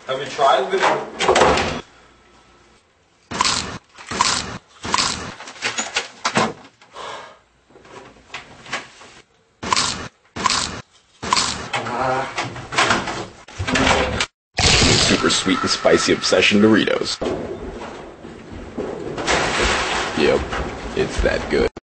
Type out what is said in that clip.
Have you tried with... Super sweet and spicy obsession Doritos. Yep, it's that good.